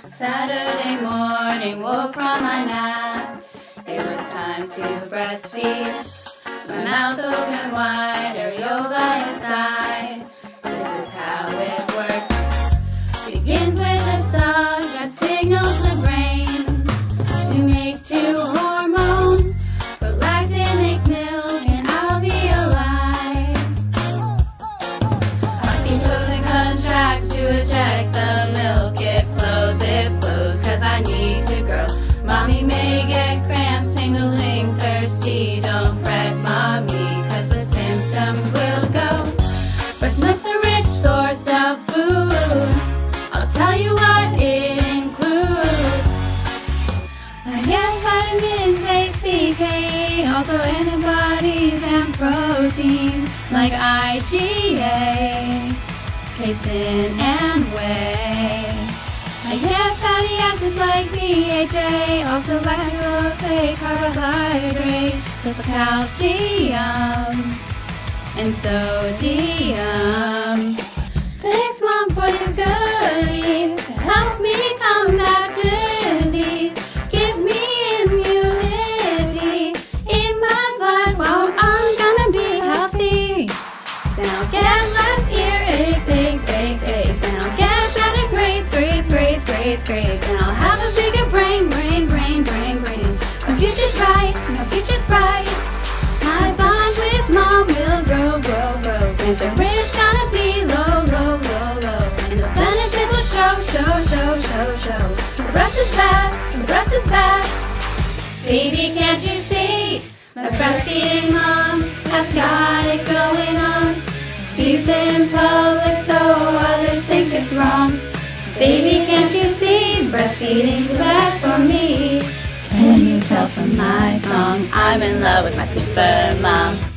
Saturday morning, woke from my nap. It was time to breastfeed. My mouth open wide, areola inside. This is how it works. Begins with a song that signals the brain to make two hormones. Prolactin makes milk and alveoli. Oxytocin contracts to eject the milk. It flows, cause I need to grow. Mommy may get cramps, tingling, thirsty. Don't fret, mommy, cause the symptoms will go. Breast milk's a rich source of food. I'll tell you what it includes. I get vitamins A, C, K, also antibodies and proteins like IgA, casein, and whey. I get fatty acids like DHA, also lactose, carbohydrate, plus calcium and sodium. Thanks, Mom, for these goodies. Helps me combat disease, gives me immunity in my blood. Well, I'm gonna be healthy, and I'll get less earaches, aches, and I'll get better grades, and I'll have a bigger brain. My future's bright, my bond with Mom will grow. Cancer risk gonna be low, and the benefits will show. The breast is best, baby, can't you see? My breastfeeding mom has got it going on. Feeds in public though others think it's wrong. Baby, can't you see? Breastfeeding's the best for me. Can you tell from my song? I'm in love with my super mom.